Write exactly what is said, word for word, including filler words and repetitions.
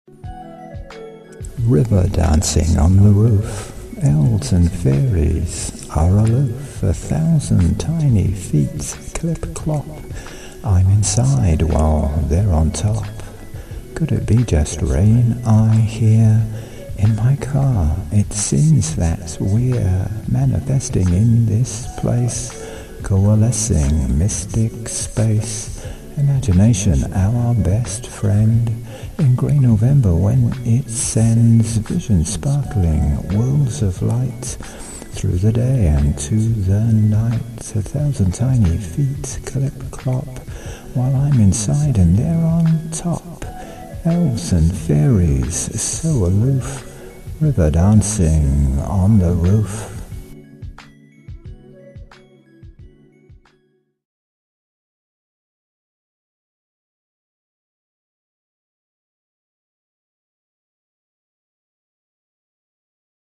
River dancing on the roof, elves and fairies are aloof. A thousand tiny feet clip-clop. I'm inside while they're on top. Could it be just rain I hear in my car? It seems that we're manifesting in this place, coalescing mystic space. Imagination, our best friend, in grey November when it sends vision sparkling worlds of light through the day and to the night. A thousand tiny feet clip-clop while I'm inside and they're on top. Elves and fairies so aloof, river dancing on the roof.